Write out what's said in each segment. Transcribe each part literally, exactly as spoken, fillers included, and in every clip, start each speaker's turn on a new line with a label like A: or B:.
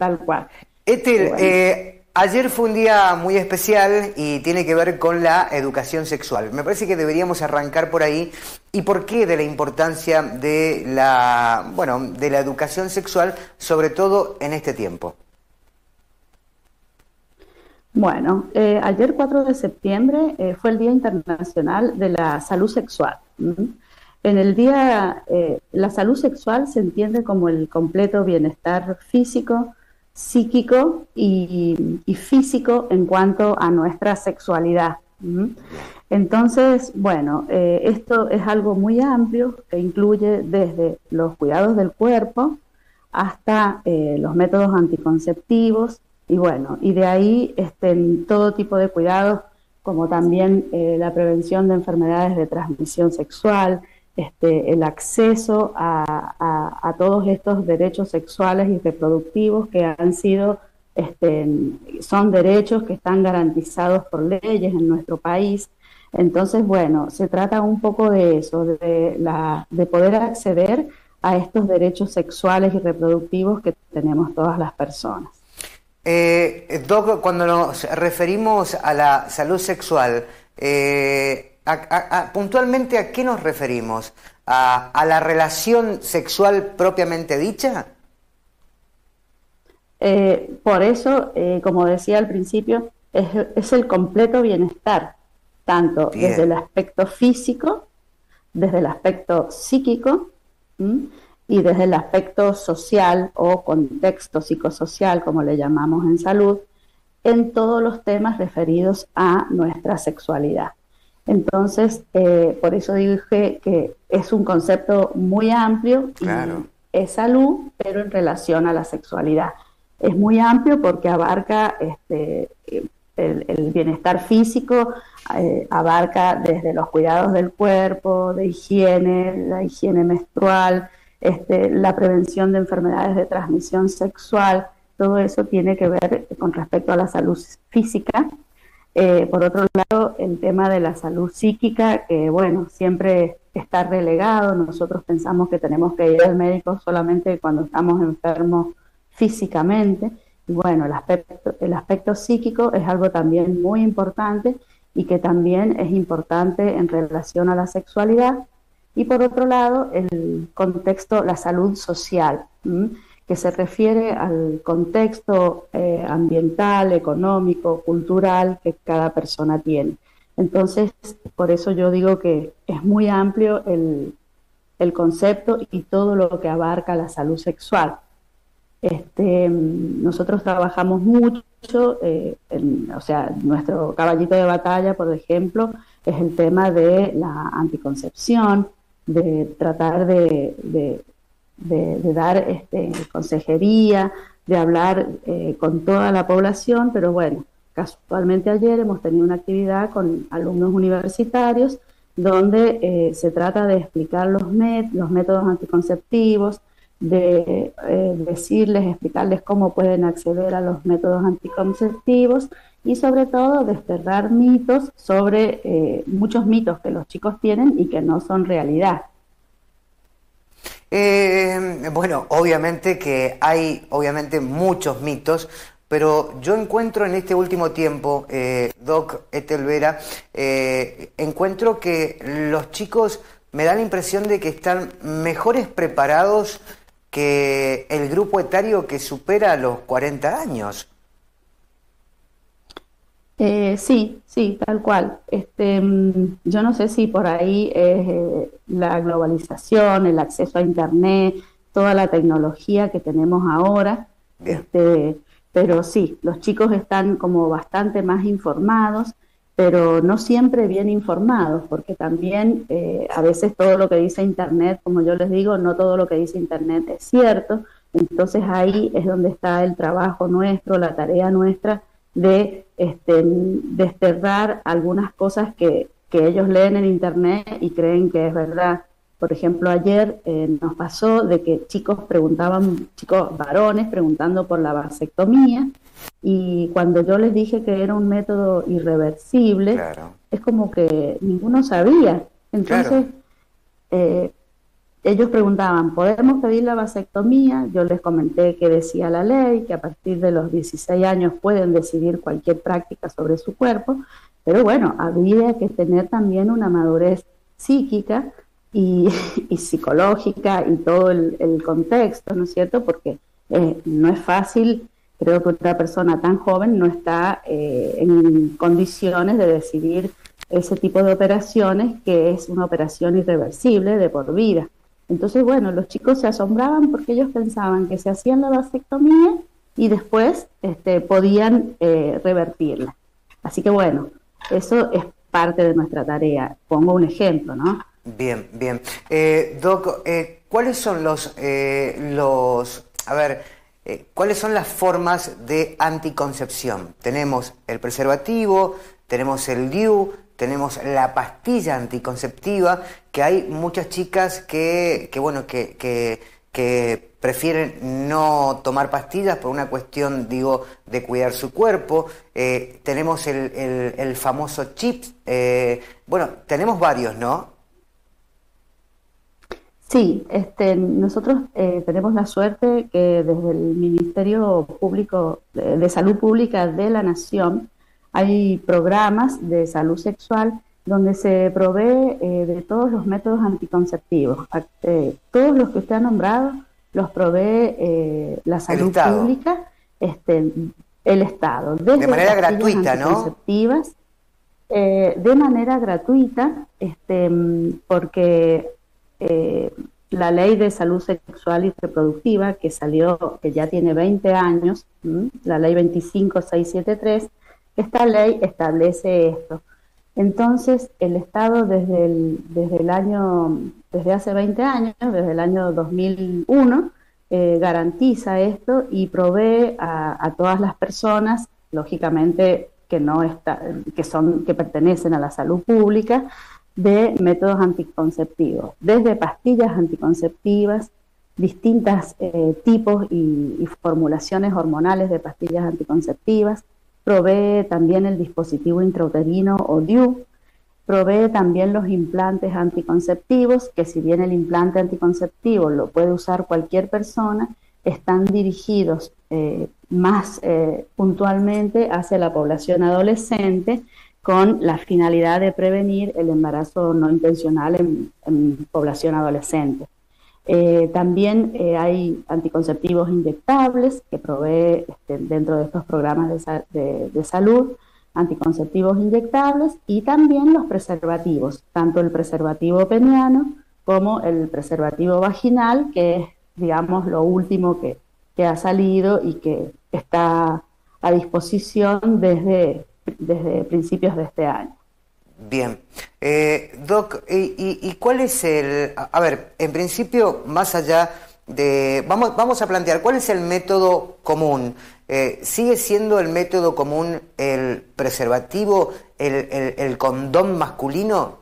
A: tal cual.
B: Ethel,
A: Bueno.
B: eh, ayer fue un día muy especial y tiene que ver con la educación sexual. Me parece que deberíamos arrancar por ahí. ¿Y por qué de la importancia de la, bueno, de la educación sexual, sobre todo en este tiempo?
A: Bueno, eh, ayer cuatro de septiembre eh, fue el Día Internacional de la Salud Sexual. ¿Mm? En el día, eh, la salud sexual se entiende como el completo bienestar físico, psíquico y, y físico en cuanto a nuestra sexualidad. ¿Mm? Entonces, bueno, eh, esto es algo muy amplio que incluye desde los cuidados del cuerpo hasta eh, los métodos anticonceptivos y bueno, y de ahí este, todo tipo de cuidados como también eh, la prevención de enfermedades de transmisión sexual, este, el acceso a, a, a todos estos derechos sexuales y reproductivos que han sido, este, son derechos que están garantizados por leyes en nuestro país. Entonces, bueno, se trata un poco de eso, de, la, de poder acceder a estos derechos sexuales y reproductivos que tenemos todas las personas.
B: Eh, Doc, cuando nos referimos a la salud sexual, eh, a, a, a, puntualmente ¿a qué nos referimos? ¿A, a la relación sexual propiamente dicha?
A: Eh, por eso, eh, como decía al principio, es, es el completo bienestar, tanto
B: Bien.
A: desde el aspecto físico, desde el aspecto psíquico, ¿m? y desde el aspecto social o contexto psicosocial, como le llamamos en salud, en todos los temas referidos a nuestra sexualidad. Entonces, eh, por eso dije que es un concepto muy amplio y
B: claro.
A: es salud, pero en relación a la sexualidad. Es muy amplio porque abarca este, el, el bienestar físico, eh, abarca desde los cuidados del cuerpo, de higiene, la higiene menstrual, Este, la prevención de enfermedades de transmisión sexual, todo eso tiene que ver con respecto a la salud física. Eh, por otro lado, el tema de la salud psíquica, que bueno, siempre está relegado. Nosotros pensamos que tenemos que ir al médico solamente cuando estamos enfermos físicamente. Y bueno, el aspecto, el aspecto psíquico es algo también muy importante y que también es importante en relación a la sexualidad. Y por otro lado, el contexto, la salud social, ¿m? que se refiere al contexto eh, ambiental, económico, cultural que cada persona tiene. Entonces, por eso yo digo que es muy amplio el, el concepto y todo lo que abarca la salud sexual. Este, nosotros trabajamos mucho, eh, en, o sea, nuestro caballito de batalla, por ejemplo, es el tema de la anticoncepción, de tratar de, de, de, de dar este, consejería, de hablar eh, con toda la población, pero bueno, casualmente ayer hemos tenido una actividad con alumnos universitarios donde eh, se trata de explicar los, met los métodos anticonceptivos, de eh, decirles, explicarles cómo pueden acceder a los métodos anticonceptivos y sobre todo desterrar mitos sobre eh, muchos mitos que los chicos tienen y que no son realidad.
B: Eh, bueno, obviamente que hay obviamente muchos mitos, pero yo encuentro en este último tiempo, eh, Doc Ethel Vera, eh, encuentro que los chicos me da la impresión de que están mejores preparados que el grupo etario que supera los cuarenta años.
A: Eh, sí, sí, tal cual. Este, yo no sé si por ahí es eh, la globalización, el acceso a Internet, toda la tecnología que tenemos ahora, este, pero sí, los chicos están como bastante más informados, pero no siempre bien informados, porque también eh, a veces todo lo que dice Internet, como yo les digo, no todo lo que dice Internet es cierto. Entonces ahí es donde está el trabajo nuestro, la tarea nuestra, de este, desterrar algunas cosas que, que ellos leen en Internet y creen que es verdad. Por ejemplo, ayer eh, nos pasó de que chicos preguntaban, chicos varones preguntando por la vasectomía, y cuando yo les dije que era un método irreversible, claro, es como que ninguno sabía. Entonces, claro, eh, ellos preguntaban, ¿podemos pedir la vasectomía? Yo les comenté que decía la ley, que a partir de los dieciséis años pueden decidir cualquier práctica sobre su cuerpo, pero bueno, había que tener también una madurez psíquica y, y psicológica y todo el, el contexto, ¿no es cierto? Porque eh, no es fácil, creo que una persona tan joven no está eh, en condiciones de decidir ese tipo de operaciones, que es una operación irreversible de por vida. Entonces, bueno, los chicos se asombraban porque ellos pensaban que se hacían la vasectomía y después este, podían eh, revertirla. Así que bueno, eso es parte de nuestra tarea. Pongo un ejemplo, ¿no?
B: Bien, bien. Eh, Doc, eh, ¿cuáles son los, eh, los, a ver, eh, cuáles son las formas de anticoncepción? Tenemos el preservativo, tenemos el D I U, tenemos la pastilla anticonceptiva, que hay muchas chicas que, que bueno, que, que, que prefieren no tomar pastillas por una cuestión, digo, de cuidar su cuerpo. Eh, tenemos el, el, el famoso chip. Eh, bueno, tenemos varios, ¿no?
A: Sí, este, nosotros eh, tenemos la suerte que desde el Ministerio Público de, de Salud Pública de la Nación hay programas de salud sexual donde se provee eh, de todos los métodos anticonceptivos. Eh, todos los que usted ha nombrado los provee eh, la salud pública, este, el Estado. Desde
B: de manera gratuita, ¿no?
A: Eh, de manera gratuita, este, porque eh, la Ley de Salud Sexual y Reproductiva, que salió, que ya tiene veinte años, ¿m? La Ley veinticinco mil seiscientos setenta y tres, esta ley establece esto. Entonces, el Estado desde el, desde el año, desde hace veinte años, desde el año dos mil uno, eh, garantiza esto y provee a, a todas las personas, lógicamente que no está, que son, que pertenecen a la salud pública, de métodos anticonceptivos, desde pastillas anticonceptivas, distintos eh, tipos y, y formulaciones hormonales de pastillas anticonceptivas. Provee también el dispositivo intrauterino o D I U, provee también los implantes anticonceptivos, que si bien el implante anticonceptivo lo puede usar cualquier persona, están dirigidos eh, más eh, puntualmente hacia la población adolescente, con la finalidad de prevenir el embarazo no intencional en, en población adolescente. Eh, también eh, hay anticonceptivos inyectables que provee este, dentro de estos programas de, de, de salud, anticonceptivos inyectables, y también los preservativos, tanto el preservativo peniano como el preservativo vaginal, que es, digamos, lo último que, que ha salido y que está a disposición desde, desde principios de este año.
B: Bien. Eh, Doc, ¿y, y, y cuál es el...? A ver, en principio, más allá de... Vamos, vamos a plantear, ¿cuál es el método común? Eh, ¿Sigue siendo el método común el preservativo, el, el, el condón masculino?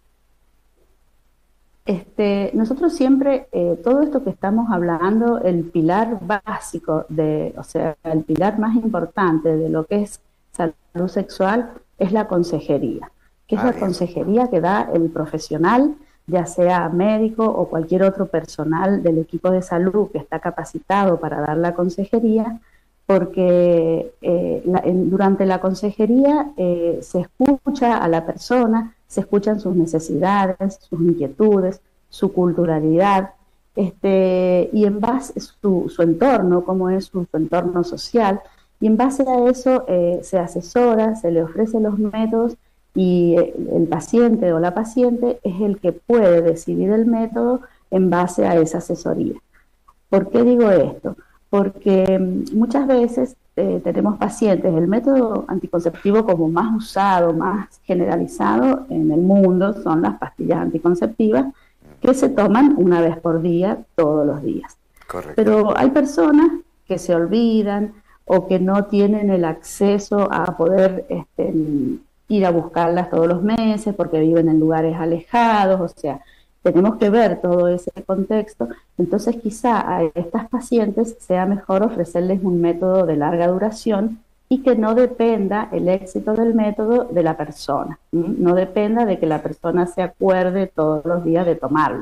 A: Este, nosotros siempre, eh, todo esto que estamos hablando, el pilar básico, de, o sea, el pilar más importante de lo que es salud sexual es la consejería, que es ah, la bien. consejería que da el profesional, ya sea médico o cualquier otro personal del equipo de salud que está capacitado para dar la consejería, porque eh, la, en, durante la consejería eh, se escucha a la persona, se escuchan sus necesidades, sus inquietudes, su culturalidad, este, y en base a su, su entorno, cómo es su, su entorno social, y en base a eso eh, se asesora, se le ofrecen los métodos, y el paciente o la paciente es el que puede decidir el método en base a esa asesoría. ¿Por qué digo esto? Porque muchas veces eh, tenemos pacientes, el método anticonceptivo como más usado, más generalizado en el mundo son las pastillas anticonceptivas que se toman una vez por día, todos los días. Correcto. Pero hay personas que se olvidan o que no tienen el acceso a poder este, ir a buscarlas todos los meses porque viven en lugares alejados, o sea, tenemos que ver todo ese contexto. Entonces quizá a estas pacientes sea mejor ofrecerles un método de larga duración y que no dependa el éxito del método de la persona, ¿sí? No dependa de que la persona se acuerde todos los días de tomarlo,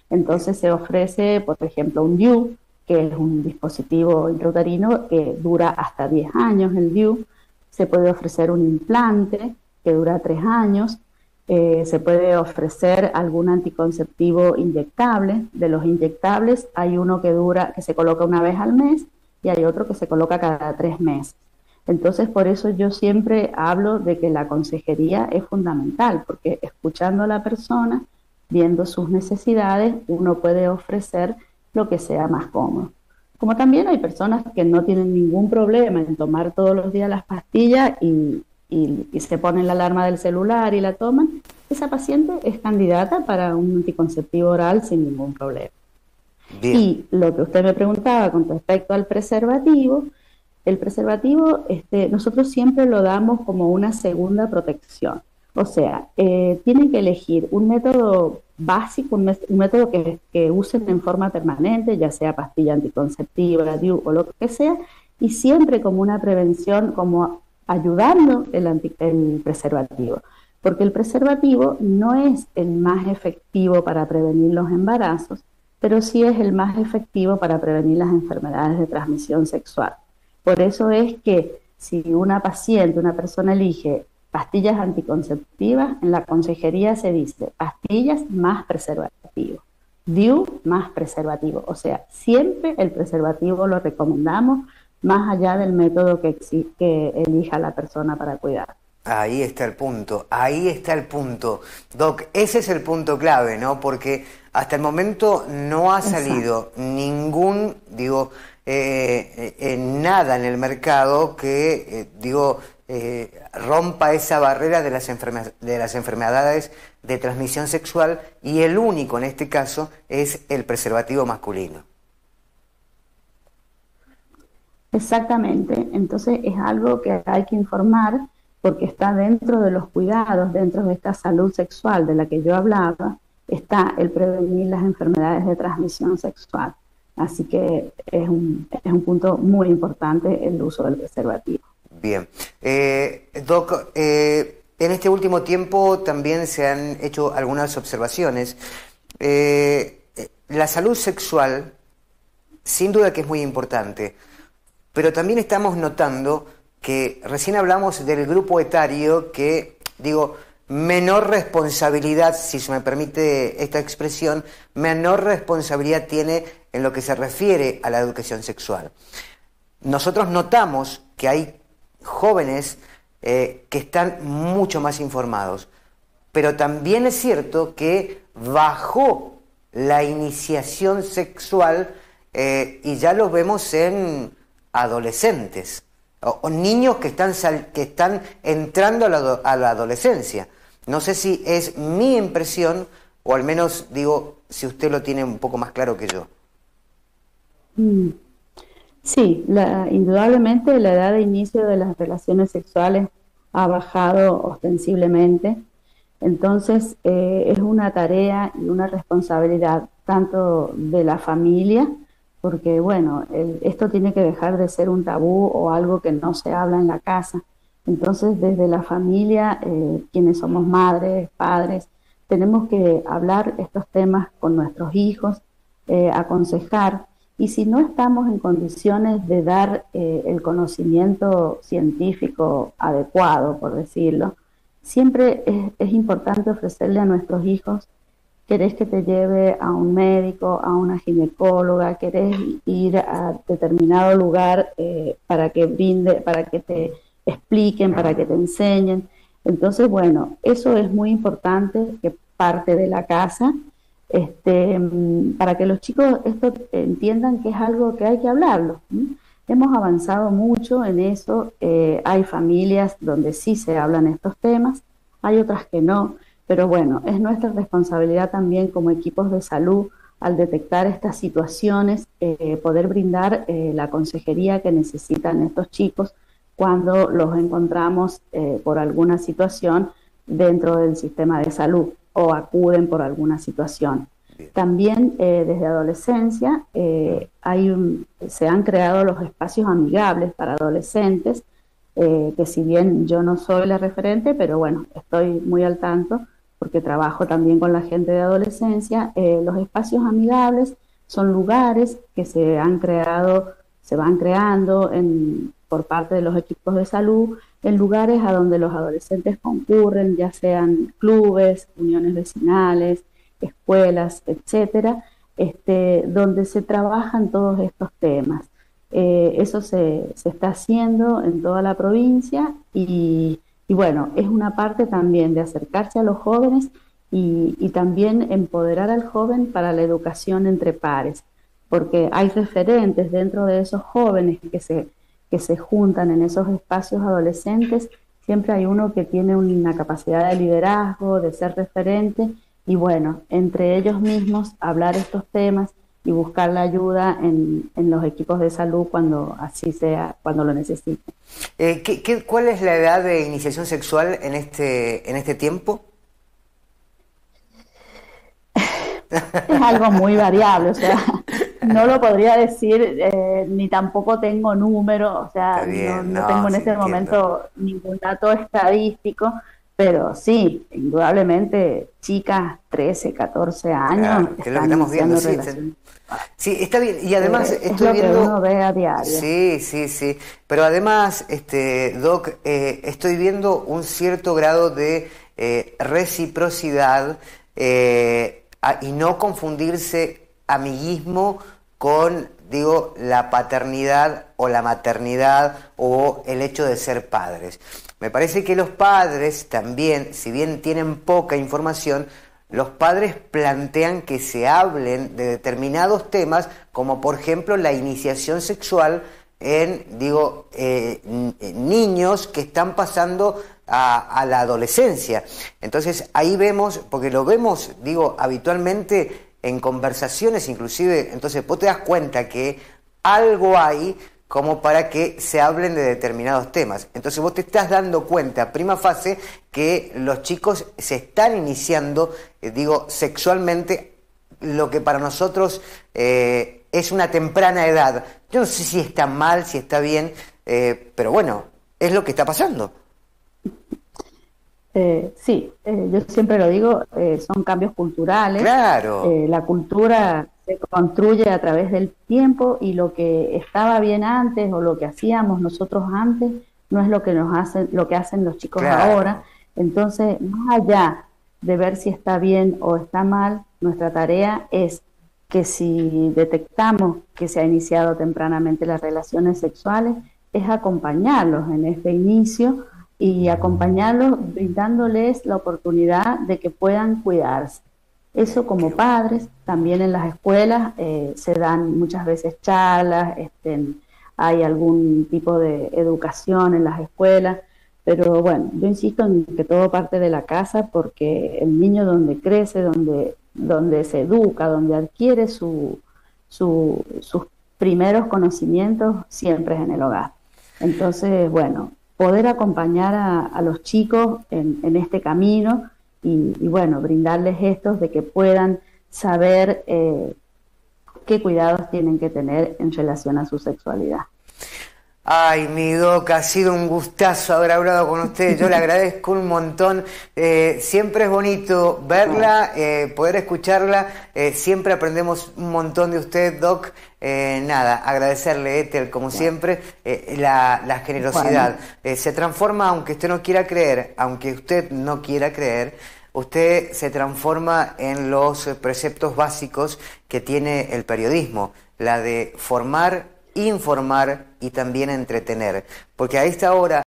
A: Entonces se ofrece, por ejemplo, un D I U, que es un dispositivo intrauterino que dura hasta diez años el D I U. Se puede ofrecer un implante que dura tres años. Eh, se puede ofrecer algún anticonceptivo inyectable. De los inyectables hay uno que dura, que se coloca una vez al mes y hay otro que se coloca cada tres meses. Entonces, por eso yo siempre hablo de que la consejería es fundamental, porque escuchando a la persona, viendo sus necesidades, uno puede ofrecer lo que sea más cómodo. Como también hay personas que no tienen ningún problema en tomar todos los días las pastillas y, y, y se ponen la alarma del celular y la toman, esa paciente es candidata para un anticonceptivo oral sin ningún problema. Bien. Y lo que usted me preguntaba con respecto al preservativo, el preservativo este, nosotros siempre lo damos como una segunda protección. O sea, eh, tienen que elegir un método básico, un, un método que, que usen en forma permanente, ya sea pastilla anticonceptiva, D I U o lo que sea, y siempre como una prevención, como ayudando el, anti, el preservativo. Porque el preservativo no es el más efectivo para prevenir los embarazos, pero sí es el más efectivo para prevenir las enfermedades de transmisión sexual. Por eso es que si una paciente, una persona elige pastillas anticonceptivas, en la consejería se dice pastillas más preservativo, D I U más preservativo. O sea, siempre el preservativo lo recomendamos más allá del método que, que elija la persona para cuidar.
B: Ahí está el punto, ahí está el punto. Doc, ese es el punto clave, ¿no? Porque hasta el momento no ha salido Exacto. ningún, digo, eh, eh, nada en el mercado que, eh, digo, eh, rompa esa barrera de las, enferme de las enfermedades de transmisión sexual, y el único en este caso es el preservativo masculino.
A: Exactamente, entonces es algo que hay que informar porque está dentro de los cuidados, dentro de esta salud sexual de la que yo hablaba, está el prevenir las enfermedades de transmisión sexual. Así que es un, es un punto muy importante el uso del preservativo.
B: Bien. Eh, Doc, eh, en este último tiempo también se han hecho algunas observaciones. Eh, la salud sexual, sin duda que es muy importante, pero también estamos notando que recién hablamos del grupo etario que, digo, menor responsabilidad, si se me permite esta expresión, menor responsabilidad tiene en lo que se refiere a la educación sexual. Nosotros notamos que hay jóvenes eh, que están mucho más informados, pero también es cierto que bajó la iniciación sexual eh, y ya lo vemos en adolescentes o, o niños que están, sal, que están entrando a la, a la adolescencia. No sé si es mi impresión, o al menos digo, si usted lo tiene un poco más claro que yo.
A: Sí, la, indudablemente la edad de inicio de las relaciones sexuales ha bajado ostensiblemente. Entonces eh, es una tarea y una responsabilidad tanto de la familia, porque bueno, el, esto tiene que dejar de ser un tabú o algo que no se habla en la casa. Entonces desde la familia, eh, quienes somos madres, padres, tenemos que hablar estos temas con nuestros hijos, eh, aconsejar, y si no estamos en condiciones de dar eh, el conocimiento científico adecuado, por decirlo, siempre es, es importante ofrecerle a nuestros hijos: ¿querés que te lleve a un médico, a una ginecóloga? ¿Querés ir a determinado lugar eh, para que brinde, para que te expliquen, para que te enseñen? Entonces, bueno, eso es muy importante, que parte de la casa, este, para que los chicos esto entiendan que es algo que hay que hablarlo. ¿sí? Hemos avanzado mucho en eso, eh, hay familias donde sí se hablan estos temas, hay otras que no. Pero bueno, es nuestra responsabilidad también como equipos de salud, al detectar estas situaciones, eh, poder brindar eh, la consejería que necesitan estos chicos cuando los encontramos eh, por alguna situación dentro del sistema de salud o acuden por alguna situación. También eh, desde adolescencia eh, hay un, se han creado los espacios amigables para adolescentes, eh, que si bien yo no soy la referente, pero bueno, estoy muy al tanto porque trabajo también con la gente de adolescencia. Eh, los espacios amigables son lugares que se han creado, se van creando en, por parte de los equipos de salud, en lugares a donde los adolescentes concurren, ya sean clubes, uniones vecinales, escuelas, etcétera, este, donde se trabajan todos estos temas. Eh, eso se, se está haciendo en toda la provincia y, y bueno, es una parte también de acercarse a los jóvenes y, y también empoderar al joven para la educación entre pares, porque hay referentes dentro de esos jóvenes que se, que se juntan en esos espacios adolescentes. Siempre hay uno que tiene una capacidad de liderazgo, de ser referente, y bueno, entre ellos mismos hablar estos temas y buscar la ayuda en, en los equipos de salud cuando así sea, cuando lo necesiten.
B: Eh, ¿qué, qué, ¿Cuál es la edad de iniciación sexual en este, en este tiempo?
A: Es algo muy variable, o sea, no lo podría decir, eh, ni tampoco tengo número, o sea, bien, no, no, no tengo en sí, este entiendo. momento ningún dato estadístico, pero sí, indudablemente chicas trece, catorce años,
B: claro, que es lo que estamos viendo, sí, está, sí, está bien, y además eh, estoy
A: es lo
B: viendo...
A: que uno ve a diario.
B: Sí, sí, sí, pero además, este, Doc, eh, estoy viendo un cierto grado de eh, reciprocidad, eh, a, y no confundirse amiguismo con, digo, la paternidad o la maternidad o el hecho de ser padres. Me parece que los padres también, si bien tienen poca información, los padres plantean que se hablen de determinados temas, como por ejemplo la iniciación sexual en, digo, eh, niños que están pasando a, a la adolescencia. Entonces ahí vemos, porque lo vemos, digo, habitualmente en conversaciones inclusive, entonces vos te das cuenta que algo hay como para que se hablen de determinados temas. Entonces vos te estás dando cuenta, prima facie, que los chicos se están iniciando, eh, digo, sexualmente, lo que para nosotros eh, es una temprana edad. Yo no sé si está mal, si está bien, eh, pero bueno, es lo que está pasando.
A: Eh, sí, eh, yo siempre lo digo, eh, son cambios culturales.
B: Claro.
A: Eh, la cultura se construye a través del tiempo y lo que estaba bien antes o lo que hacíamos nosotros antes no es lo que nos hacen, lo que hacen los chicos claro. ahora. Entonces, más allá de ver si está bien o está mal, nuestra tarea es que si detectamos que se ha iniciado tempranamente las relaciones sexuales, es acompañarlos en este inicio y acompañarlos brindándoles la oportunidad de que puedan cuidarse. Eso como padres, también en las escuelas eh, se dan muchas veces charlas, este, hay algún tipo de educación en las escuelas, pero bueno, yo insisto en que todo parte de la casa porque el niño donde crece, donde, donde se educa, donde adquiere su, su, sus primeros conocimientos, siempre es en el hogar. Entonces, bueno, poder acompañar a, a los chicos en, en este camino y, y bueno, brindarles estos de que puedan saber eh, qué cuidados tienen que tener en relación a su sexualidad.
B: Ay, mi Doc, ha sido un gustazo haber hablado con usted, yo le agradezco un montón, eh, siempre es bonito verla, eh, poder escucharla, eh, siempre aprendemos un montón de usted, Doc, eh, nada, agradecerle, Ethel, como siempre, eh, la, la generosidad, eh, se transforma, aunque usted no quiera creer, aunque usted no quiera creer, usted se transforma en los preceptos básicos que tiene el periodismo, la de formar, informar y también entretener, porque a esta hora